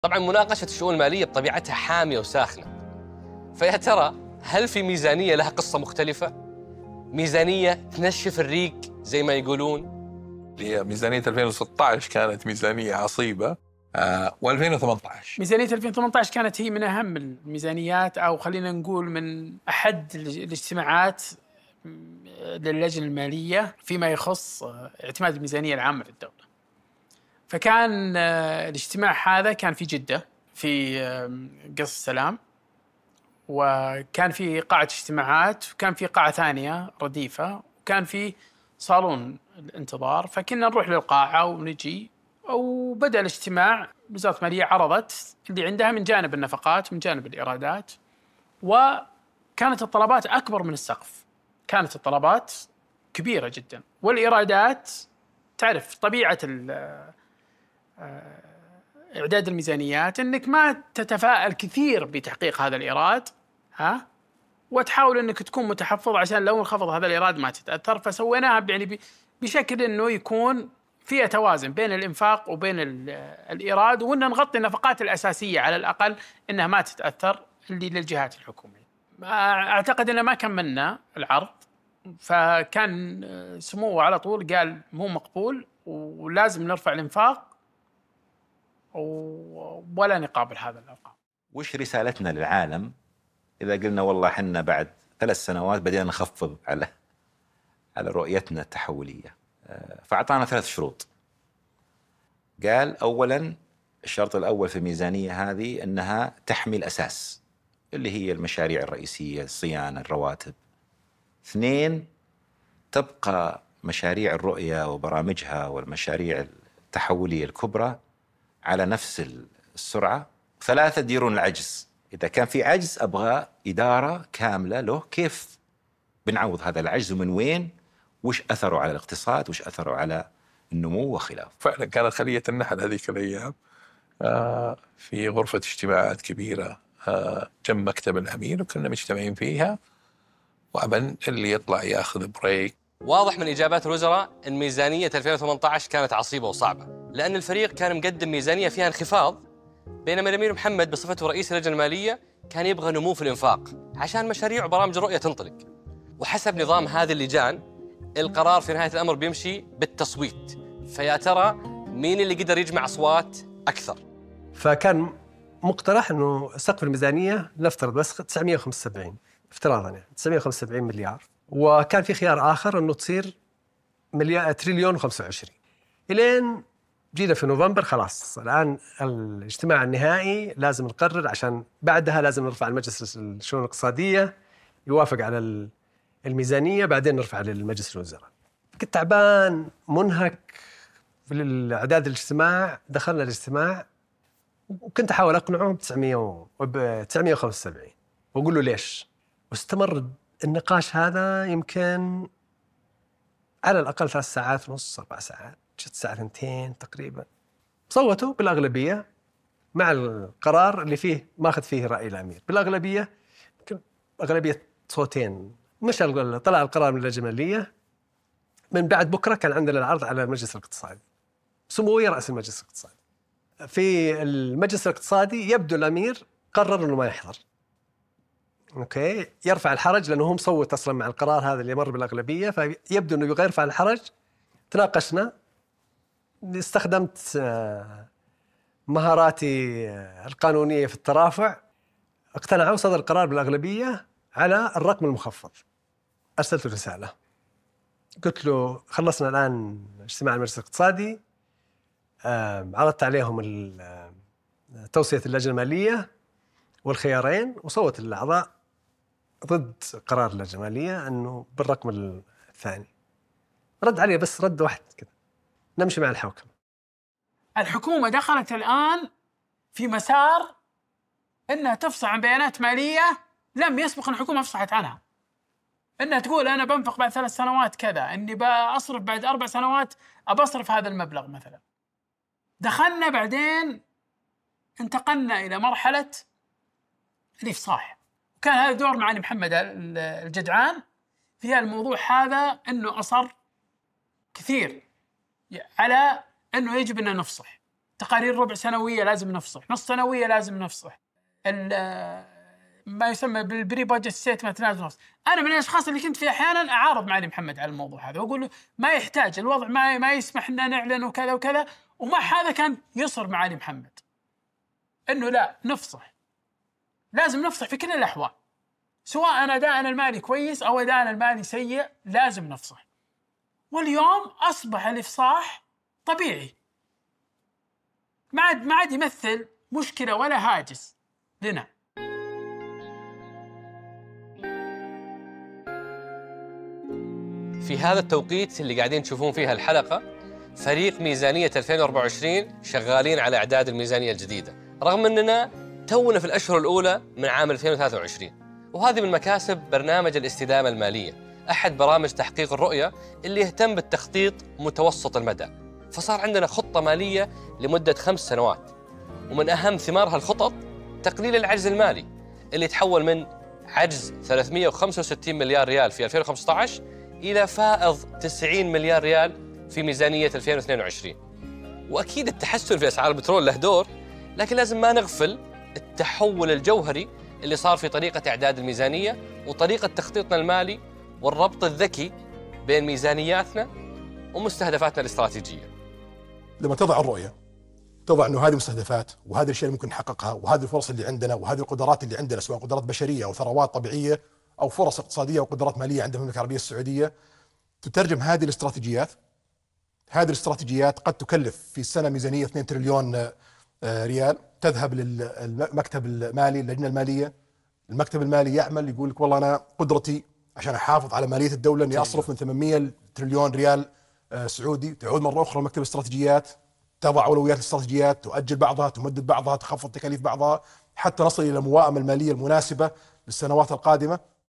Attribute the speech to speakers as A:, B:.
A: طبعا مناقشة الشؤون المالية بطبيعتها حامية وساخنة، فيا ترى هل في ميزانية لها قصة مختلفة؟ ميزانية تنشف الريق زي ما يقولون؟
B: هي ميزانية 2016 كانت ميزانية عصيبة، و2018
C: ميزانية 2018 كانت هي من أهم الميزانيات، أو خلينا نقول من أحد الاجتماعات للجنة المالية فيما يخص اعتماد الميزانية العامة للدولة. فكان الاجتماع هذا كان في جدة في قصر السلام، وكان في قاعة اجتماعات، وكان في قاعة ثانية رديفة، وكان في صالون الانتظار. فكنا نروح للقاعة ونجي، وبدأ الاجتماع. وزارة المالية عرضت اللي عندها من جانب النفقات ومن جانب الإيرادات، وكانت الطلبات أكبر من السقف، كانت الطلبات كبيرة جدا. والإيرادات تعرف طبيعة إعداد الميزانيات أنك ما تتفائل كثير بتحقيق هذا الإيراد، وتحاول أنك تكون متحفظ عشان لو انخفض هذا الإيراد ما تتأثر. فسويناها يعني بشكل أنه يكون فيها توازن بين الإنفاق وبين الإيراد، وأن نغطي النفقات الأساسية على الأقل أنها ما تتأثر اللي للجهات الحكومية. أعتقد أننا ما كملنا العرض، فكان سموه على طول قال مو مقبول ولازم نرفع الإنفاق ولا نقابل هذا الأرقام.
D: وش رسالتنا للعالم إذا قلنا والله حنا بعد 3 سنوات بدينا نخفض على رؤيتنا التحولية؟ فأعطانا 3 شروط. قال أولاً الشرط الأول في الميزانية هذه أنها تحمي الأساس اللي هي المشاريع الرئيسية، الصيانة، الرواتب. 2 تبقى مشاريع الرؤية وبرامجها والمشاريع التحولية الكبرى على نفس السرعة. 3 تديرون العجز، إذا كان في عجز أبغى إدارة كاملة له، كيف بنعوض هذا العجز ومن وين، وش أثره على الاقتصاد، وش أثره على النمو وخلافه.
B: فعلا كانت خلية النحل هذيك الأيام في غرفة اجتماعات كبيرة جنب مكتب الأمير، وكنا مجتمعين فيها، وأبن اللي يطلع ياخذ بريك.
A: واضح من إجابات الوزراء أن ميزانية 2018 كانت عصيبة وصعبة، لأن الفريق كان مقدم ميزانية فيها انخفاض، بينما الأمير محمد بصفته رئيس اللجنة المالية كان يبغى نمو في الإنفاق عشان مشاريع وبرامج الرؤية تنطلق. وحسب نظام هذه اللجان القرار في نهاية الأمر بيمشي بالتصويت. فيا ترى مين اللي قدر يجمع أصوات أكثر؟
E: فكان مقترح أنه سقف الميزانية نفترض بس 975 افتراضاً، يعني 975 مليار، وكان في خيار آخر أنه تصير تريليون و25. إلين جينا في نوفمبر خلاص الآن الاجتماع النهائي لازم نقرر، عشان بعدها لازم نرفع المجلس الشؤون الاقتصادية يوافق على الميزانية، بعدين نرفع للمجلس الوزراء. كنت تعبان منهك في الإعداد الاجتماع. دخلنا الاجتماع وكنت أحاول أقنعه ب 975 وأقول له ليش. واستمر النقاش هذا يمكن على الأقل 3 ساعات ونص 4 ساعات، 6 ساعات 2 تقريبا. صوتوا بالأغلبية مع القرار اللي فيه ماخذ فيه رأي الأمير بالأغلبية، يمكن أغلبية صوتين. مش طلع القرار من اللجنة المالية. من بعد بكرة كان عندنا العرض على المجلس الاقتصادي، سموه رئيس المجلس الاقتصادي. في المجلس الاقتصادي يبدو الأمير قرر أنه ما يحضر، أوكي، يرفع الحرج لأنه هو مصوت أصلا مع القرار هذا اللي مر بالأغلبية، فيبدو أنه يبغى يرفع الحرج. تناقشنا، استخدمت مهاراتي القانونية في الترافع، اقتنعوا وصدر القرار بالأغلبية على الرقم المخفض. أرسلت رسالة قلت له خلصنا الآن اجتماع المجلس الاقتصادي، عرضت عليهم توصية اللجنة المالية والخيارين، وصوت الأعضاء ضد قرار اللجنة المالية أنه بالرقم الثاني. رد عليه بس رد واحد كذا، نمشي مع الحوكم.
C: الحكومة دخلت الآن في مسار أنها تفصح عن بيانات مالية لم يسبق أن الحكومة فصحت عنها. أنها تقول أنا بنفق بعد 3 سنوات كذا، أني بأصرف بعد 4 سنوات أبصرف هذا المبلغ مثلا. دخلنا بعدين انتقلنا إلى مرحلة الإفصاح، وكان هذا دور معالي محمد الجدعان في الموضوع هذا، أنه أصر كثير على أنه يجب أن نفصح. تقارير ربع سنويه لازم نفصح، نص سنويه لازم نفصح، ما يسمى بالبري بادجت ستيتمنت لازم نفصح. انا من الاشخاص اللي كنت في احيانا اعارض معالي محمد على الموضوع هذا واقول له ما يحتاج، الوضع ما يسمح لنا نعلن وكذا وكذا، ومع هذا كان يصر معالي محمد انه لا نفصح، لازم نفصح في كل الاحوال، سواء اداءنا المالي كويس او اداءنا المالي سيء لازم نفصح. واليوم اصبح الافصاح طبيعي، ما عاد يمثل مشكله ولا هاجس لنا.
A: في هذا التوقيت اللي قاعدين تشوفون فيها الحلقة، فريق ميزانية 2024 شغالين على إعداد الميزانية الجديدة، رغم أننا تونا في الأشهر الأولى من عام 2023. وهذه من مكاسب برنامج الاستدامة المالية، أحد برامج تحقيق الرؤية اللي يهتم بالتخطيط متوسط المدى. فصار عندنا خطة مالية لمدة 5 سنوات، ومن أهم ثمار هالخطط تقليل العجز المالي اللي تحول من عجز 365 مليار ريال في 2015 إلى فائض 90 مليار ريال في ميزانية 2022. وأكيد التحسن في أسعار البترول له دور، لكن لازم ما نغفل التحول الجوهري اللي صار في طريقة إعداد الميزانية وطريقة تخطيطنا المالي والربط الذكي بين ميزانياتنا ومستهدفاتنا الاستراتيجية.
F: لما تضع الرؤية، تضع أنه هذه مستهدفات وهذه الأشياء اللي ممكن نحققها وهذه الفرص اللي عندنا وهذه القدرات اللي عندنا، سواء قدرات بشرية أو ثروات طبيعية أو فرص اقتصادية وقدرات مالية عند المملكة العربية السعودية، تترجم هذه الاستراتيجيات. هذه الاستراتيجيات قد تكلف في السنة ميزانية 2 تريليون ريال، تذهب للمكتب المالي، اللجنة المالية. المكتب المالي يعمل، يقول لك والله أنا قدرتي عشان أحافظ على مالية الدولة أني أصرف من 800 تريليون ريال سعودي. تعود مرة أخرى مكتب الاستراتيجيات، تضع أولويات الاستراتيجيات، تؤجل بعضها، تمدد بعضها، تخفض تكاليف بعضها، حتى نصل إلى الموائمة المالية المناسبة للسنوات القادمة.